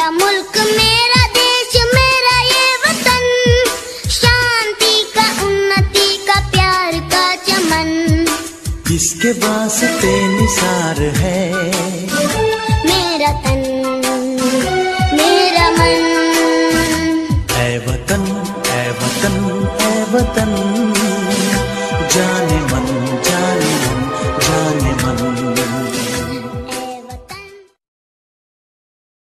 मेरा मुल्क मेरा देश मेरा ये वतन, शांति का उन्नति का प्यार का चमन, इसके वास्ते निसार है मेरा तन मेरा मन। ऐ वतन ऐ वतन ऐ वतन।